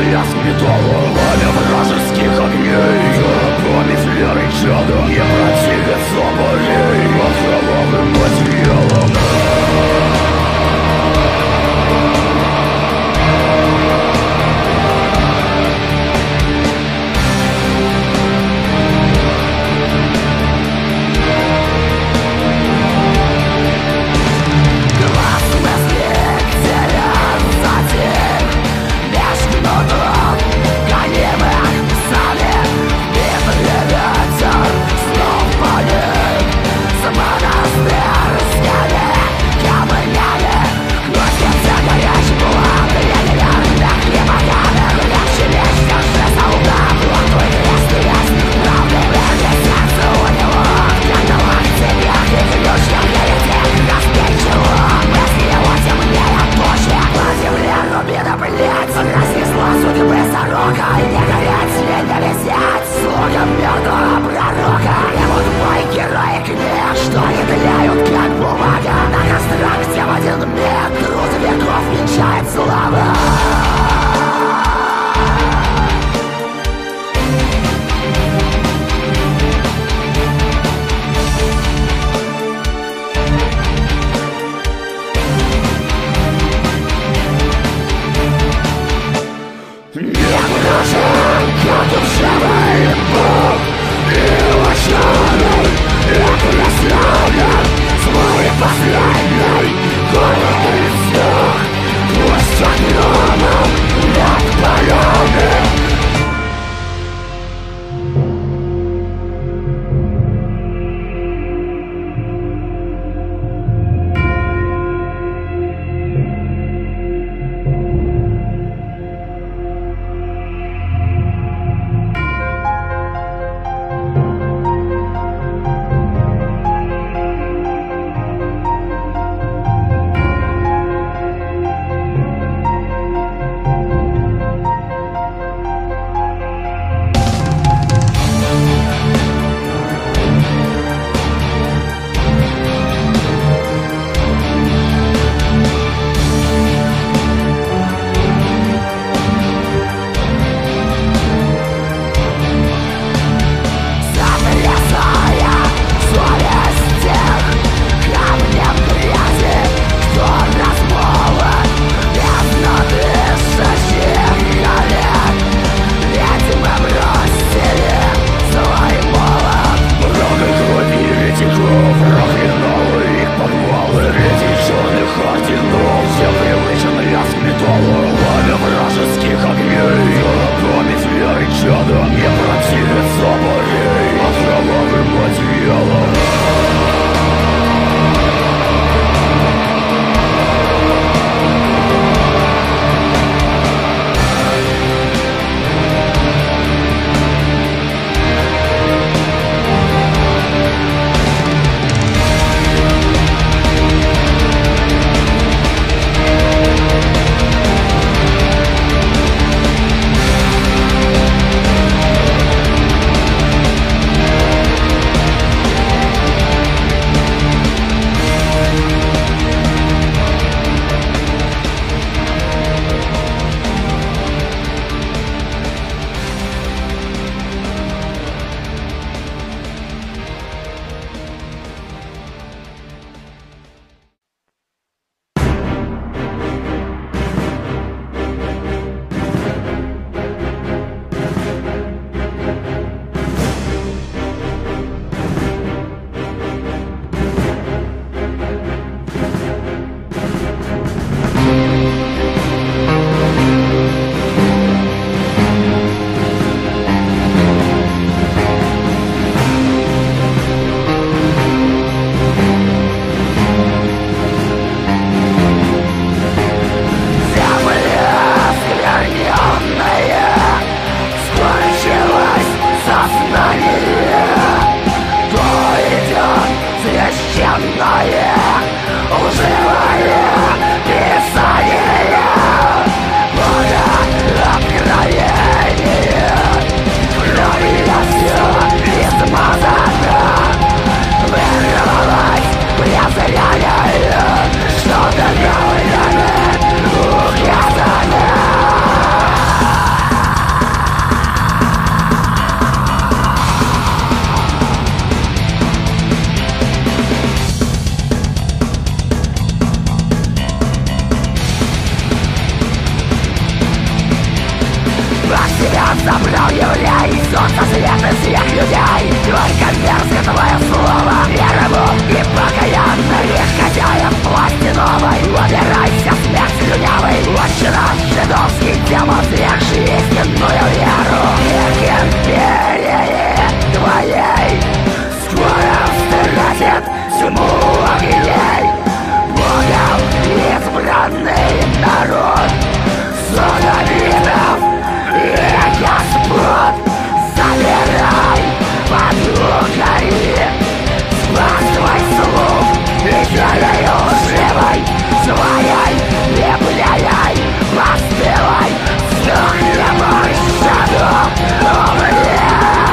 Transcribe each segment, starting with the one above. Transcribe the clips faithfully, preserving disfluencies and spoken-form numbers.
лязг металла, пламя вражеских огней. Память веры чада не противится болей под кровавым материалом. от себя забрал еврей, солнце, свет и всех людей. Только мерзко твое слово, верому и покаянно. Лишь хозяин власти новой, убирайся, смерть слюнявый. Отче наш жидовский демон, зревший истинную веру. И к империи твоей скоро встретит тьму огней. Богом избранный народ, судовидов и господ, забирай подругой, спас твой слух и делай лживой, своей не пляяй, постылай, сдохнемой саду, умри.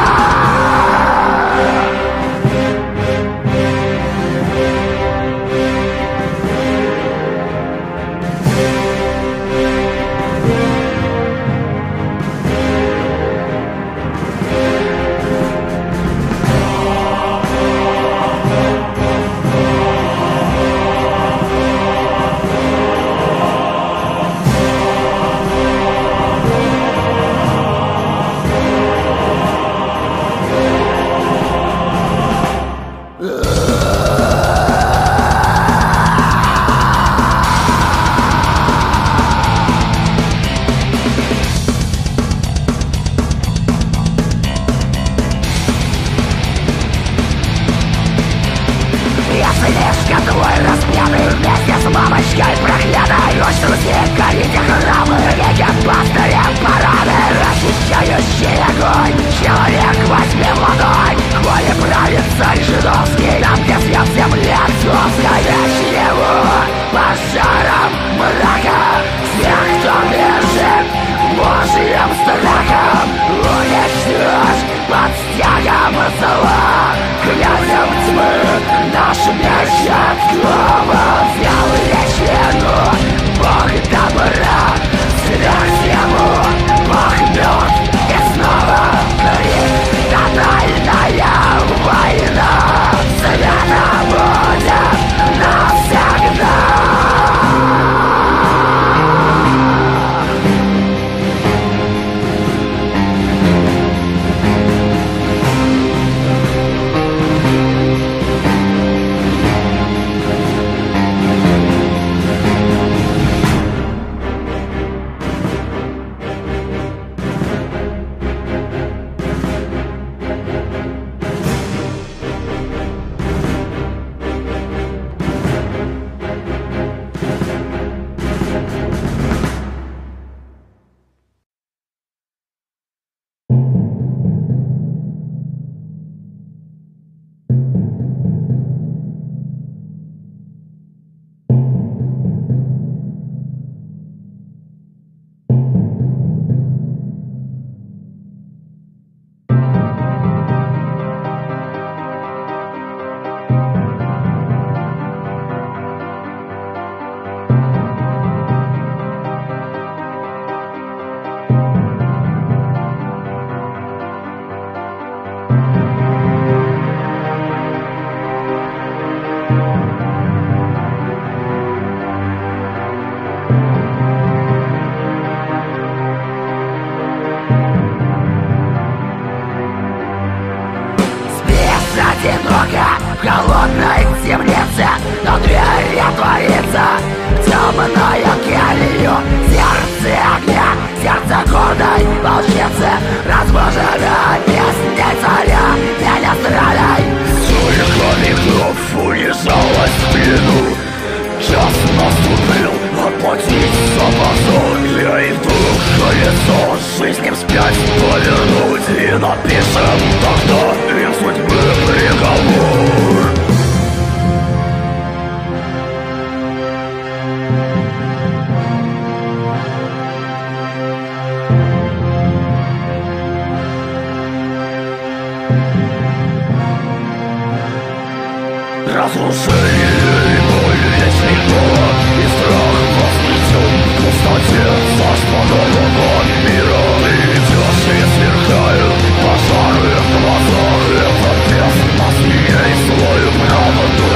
Разрушение, боль, вечный голод и страх вознесен в пустоте. Зашла нового мира, ты идешь и сверкают пожары в глазах. Это бездна змей, свою правду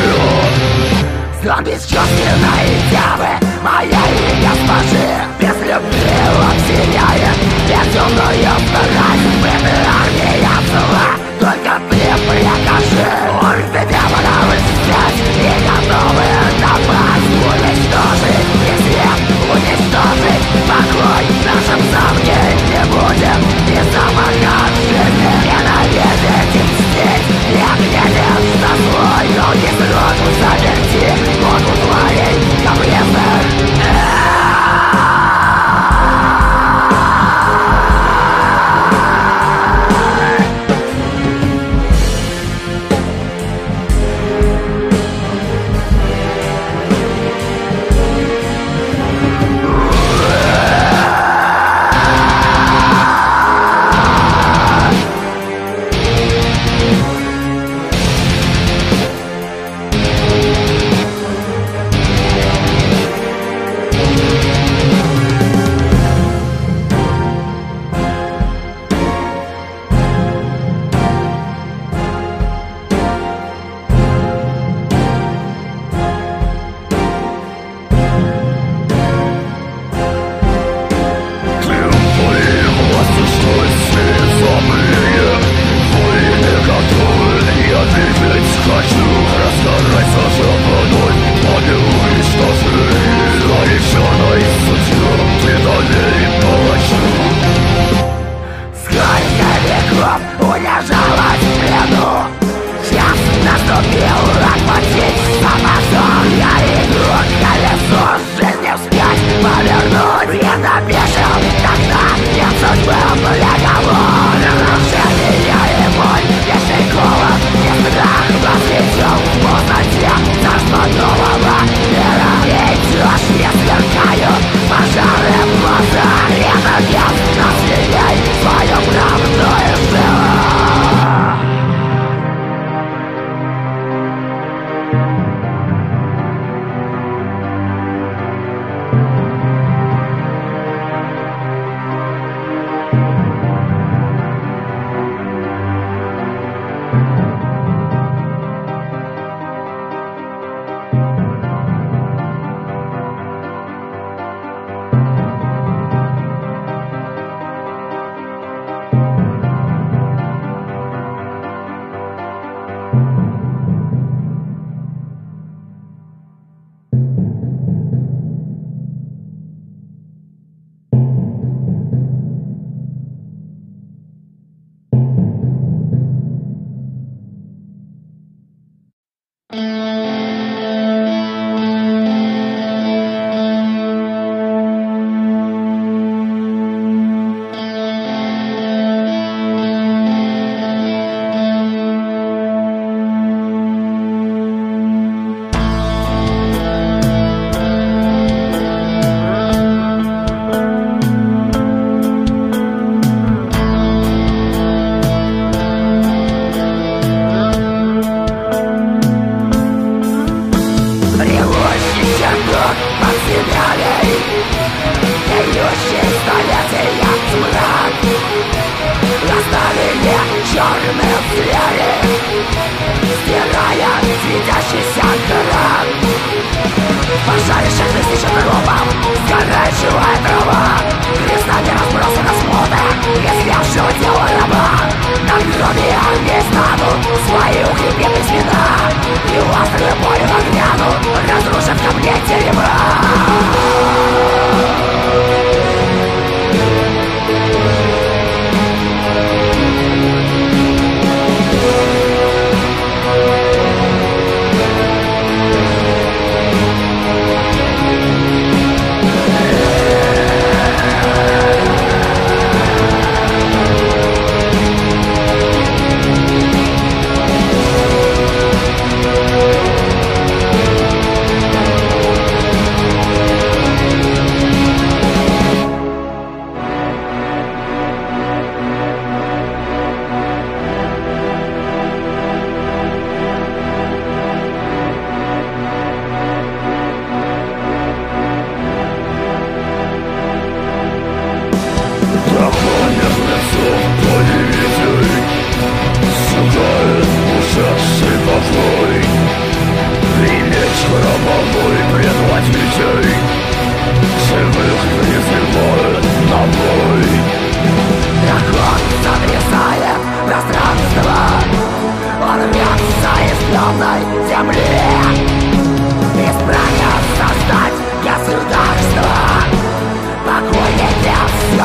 решила. Сон бесчувственной девы, моей госпожи, без любви он сияет.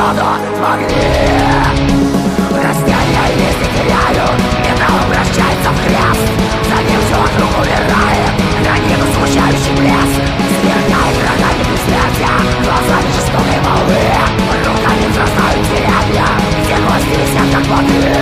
станут в огне. Растения листья теряют, металл обращается в хрест. За ним все вокруг умирает, граниту смущающий блеск. Сверкает рогами бессмертия, глазами жестокой волны. Руками взрастают деревья, где кости висят как плоды.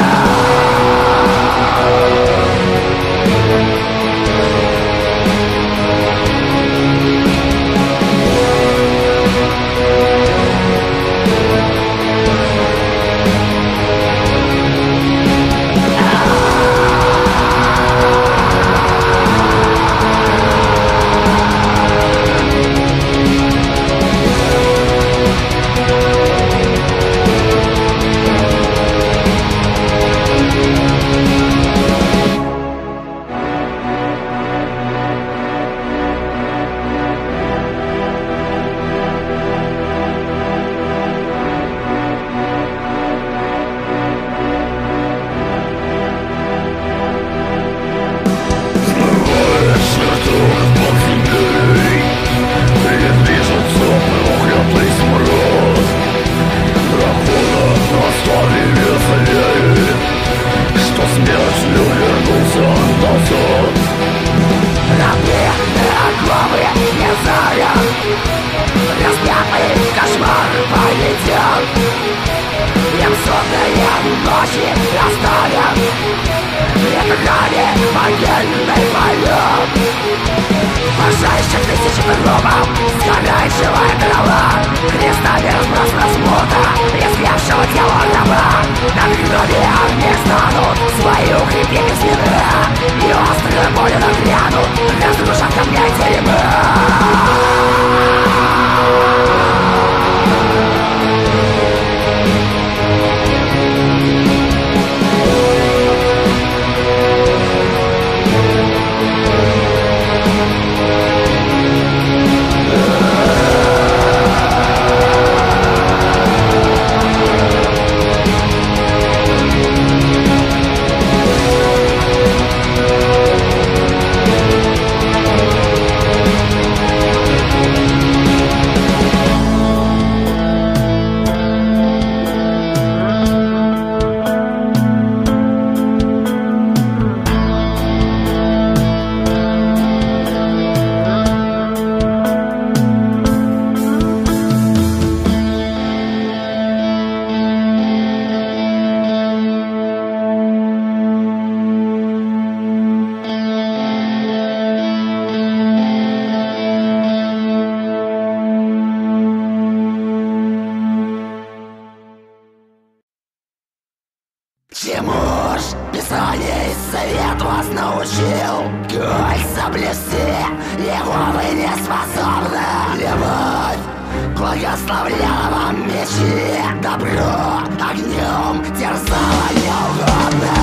Чему ж Писание и совет вас научил? Кольца блести, его вы не способны. Любовь благословляла вам мечи, добро огнем терзала неугодно.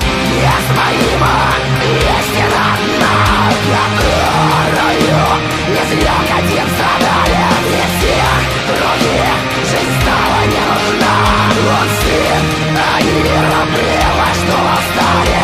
Неоспоримо истина одна, которую не зря один страдали. Из всех других жизнь стала не нужна. Он сын, они рабы, во что восстали.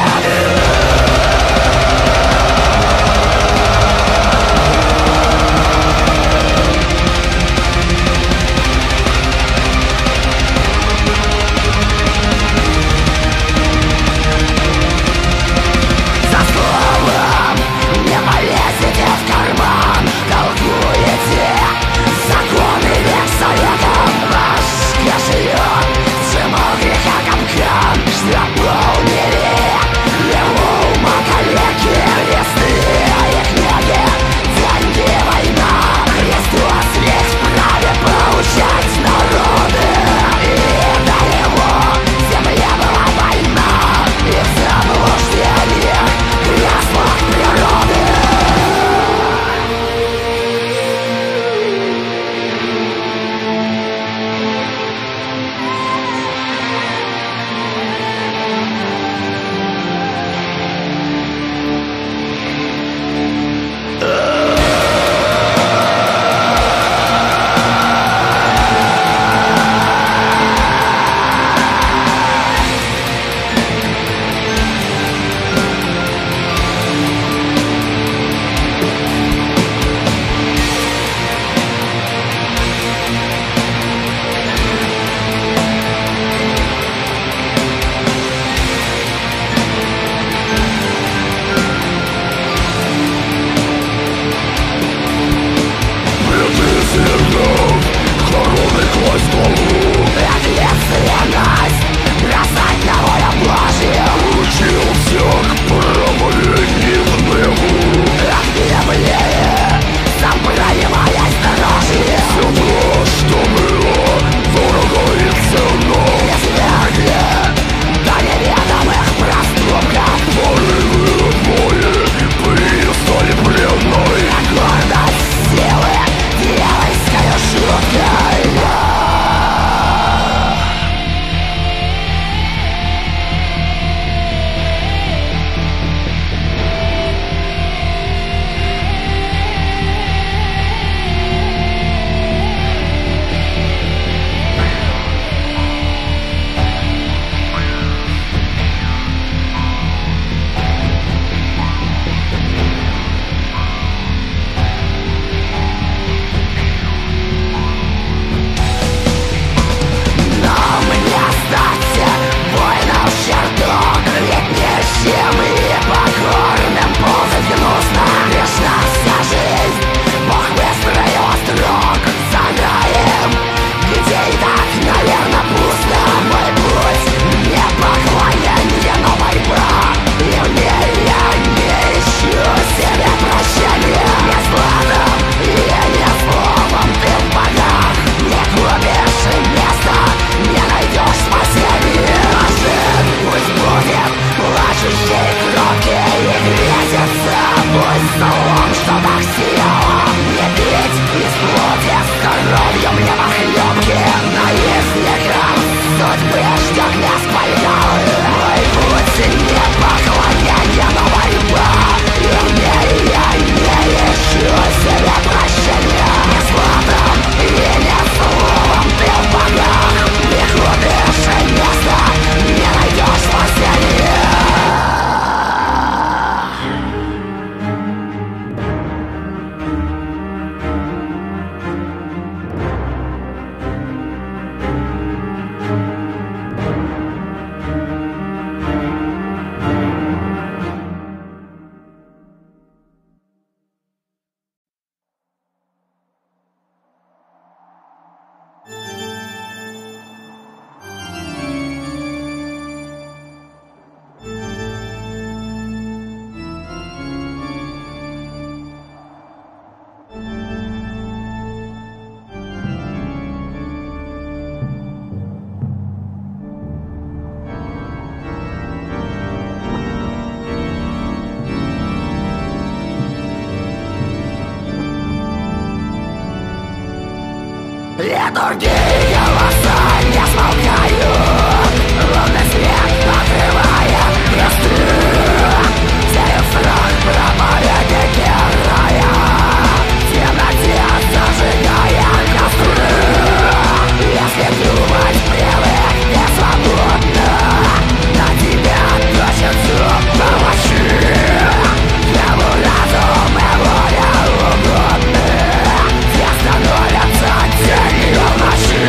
другие голоса не смолкают. Лунный свет покрывает кресты, сеет страх проповедники рая, в темноте зажигая костры. Если думать привык не свободно, на тебя точит зуб овощи. Кому разум и воля угодны, все становятся тенью ночи.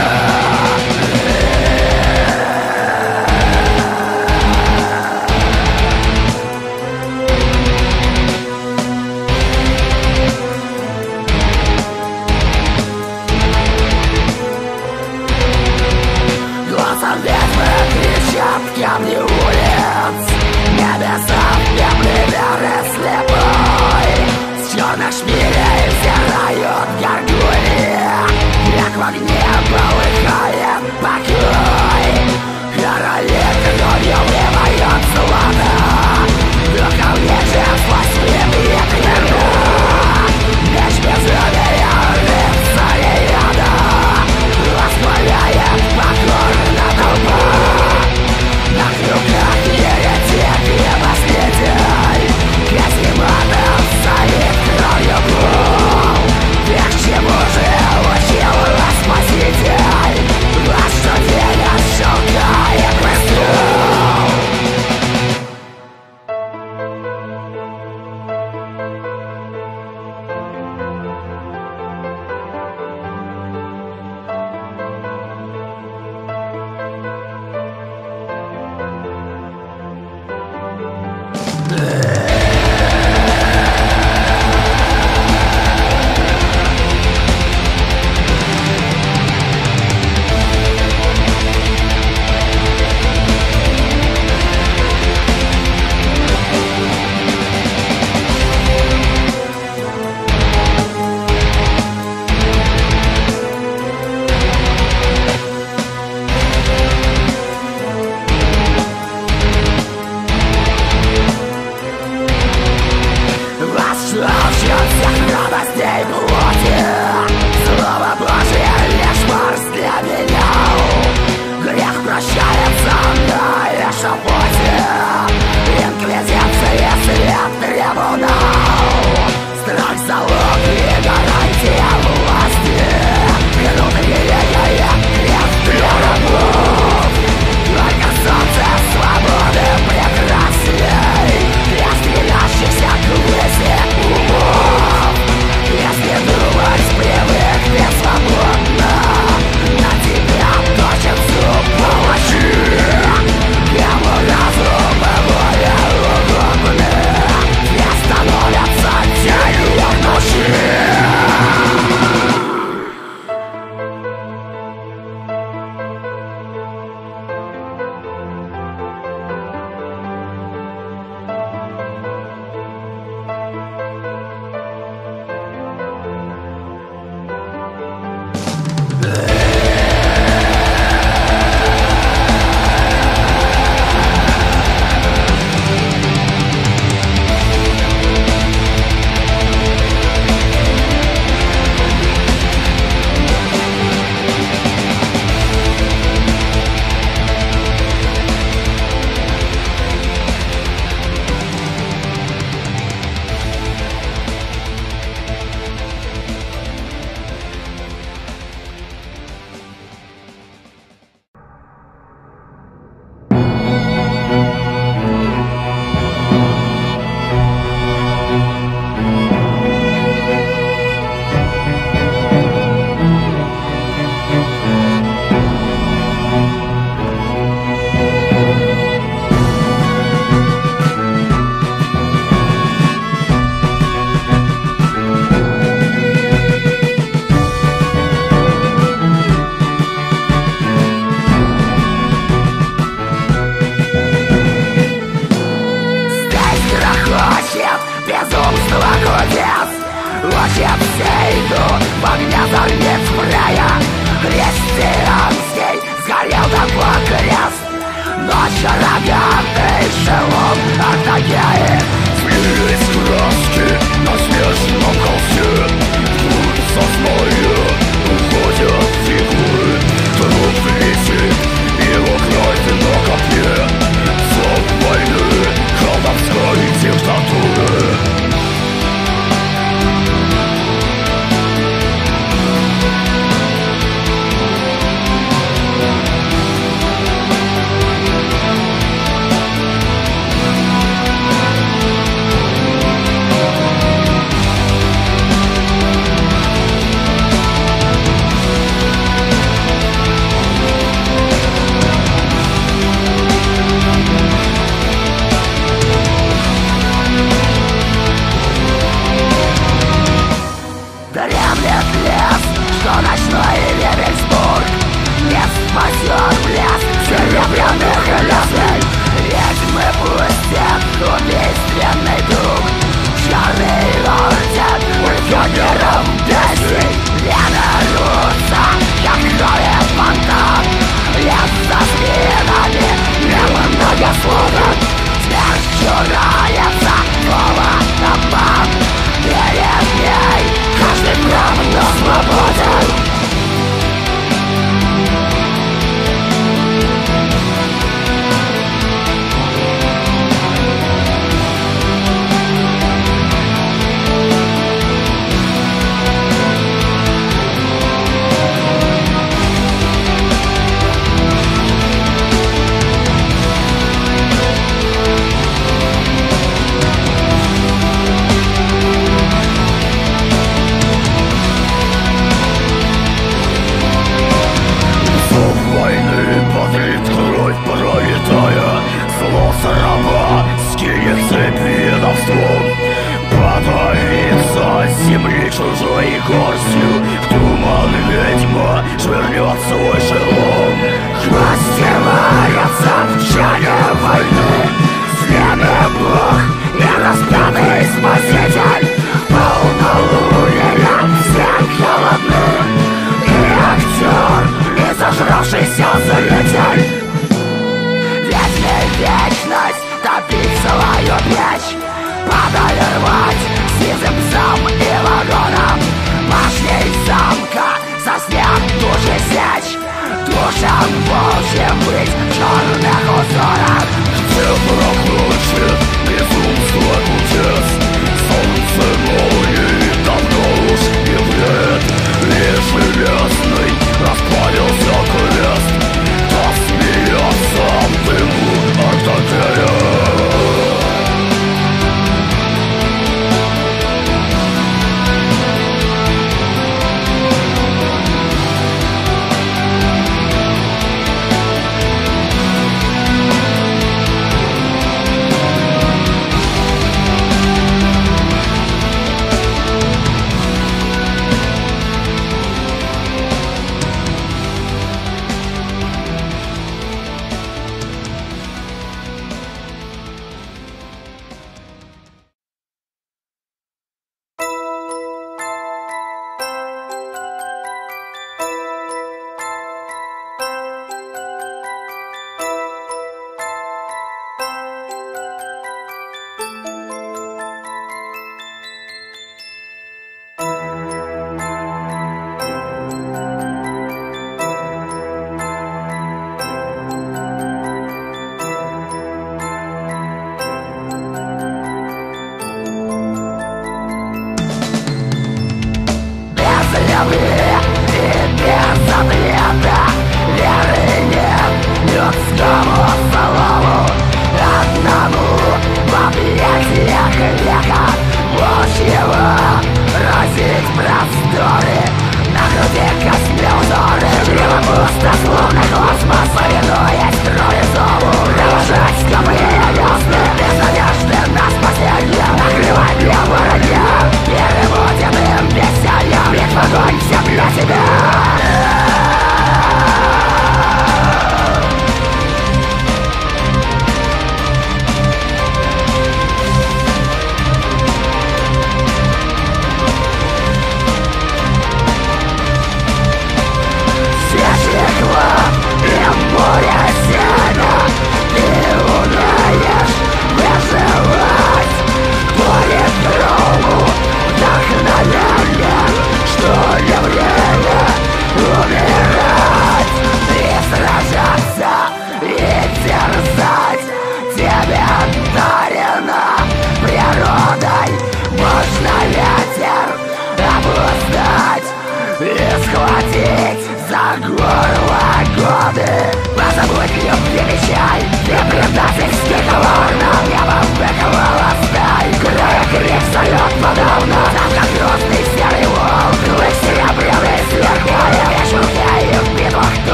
Голосом ведьмы кричат камни улиц, небеса темный веры слепой. С черных шпилей взирают горгульи, как в огне полыхает покой. Короли кровью вливают злато, духов вечер сквозь выбьет вина. Меч безумия рыцаря яда воспаляет покорно толпа. На крюках еретик и последель, казематов стоит кровью пол. Тех, чему же учил вас Спаситель, вас что делят шелка и престол. безумство кудес. Лучше все идут в огне зорниц прая. Христианский сгорел такой крест. Ночь рогатый шелом Артакеи. Слились краски на снежном холсте. Тут сосной уходят спасет блеск серебряных колесей. Ведьмы пустят убийственный дух, черный орден легионером песней. Вены рвутся, как крови фонтан, лес за спинами немногословен. Смерть чурается, слово обман, перед ней каждый правда свободен. Земли чужой горстью в туман ведьма швырнет свой шелом. Растевается в чане войны зверный бог и распятый спаситель. Полнолуние всех холодны, и актер, и зажравшийся зритель. Ведьме вечность топить свою печь, падаль рвать сизым псам и вагонам. Башней замка заснят души сечь, душам волчьим быть в черных узорах. Где проходит безумство кутец, солнце молнии давно уж не вред. Лишь железный распалился крест, да смеется в дыму артиллерия.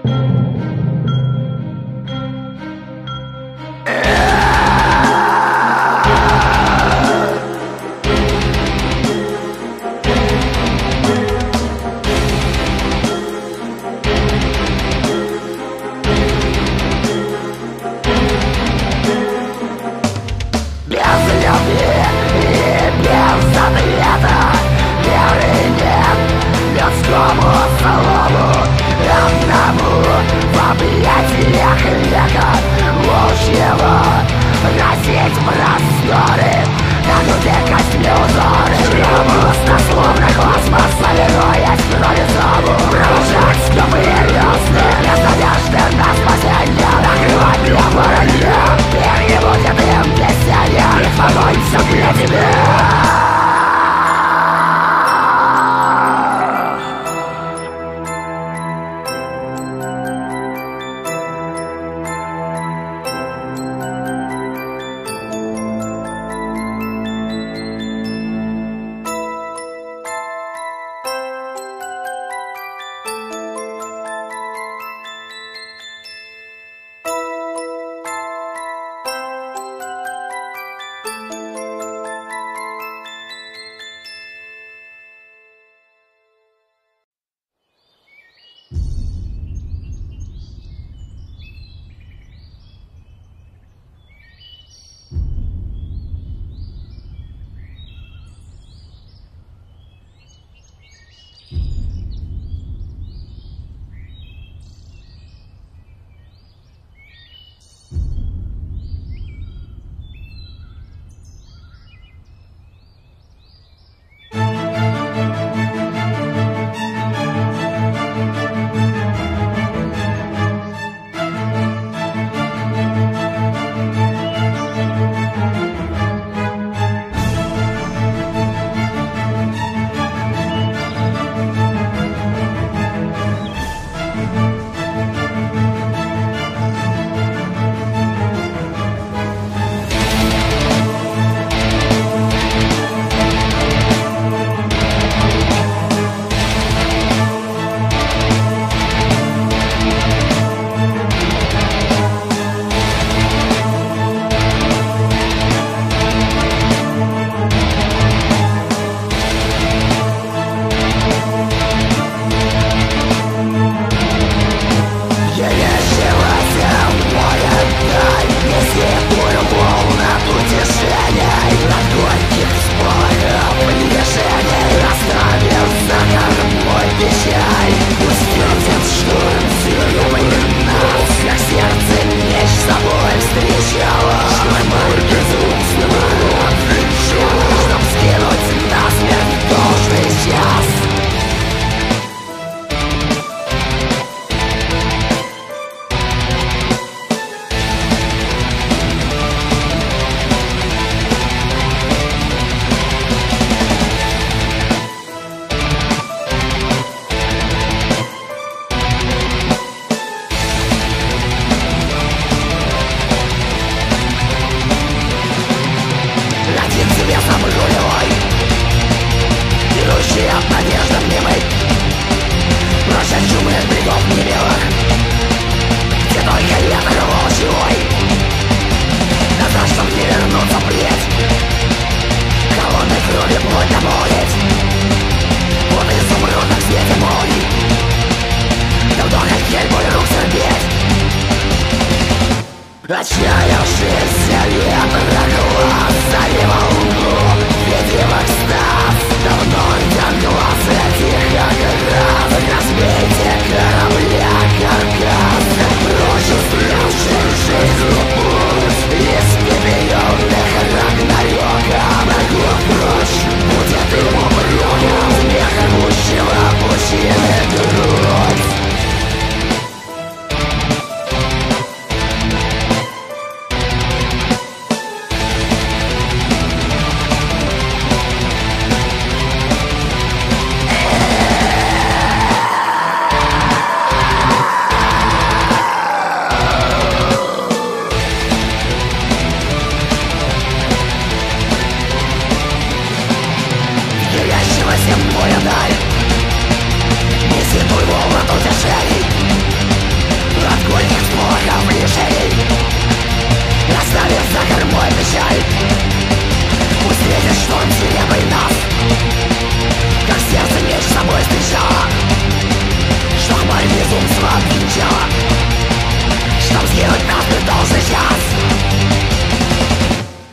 Отчаявшийся ветра глаз заливал луну, видимо экстаз. Давно идет глаз этих оград. Разбейте корабля каркас, прочь уставший жизнью путь. Из переменных рагнарёка богов прочь будет ему брюхом смехогущего пучины грудь.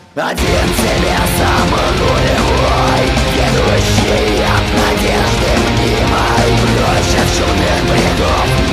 Один тебе самый нулевой, идущий от надежды мнимой, прочь от шумных бредов.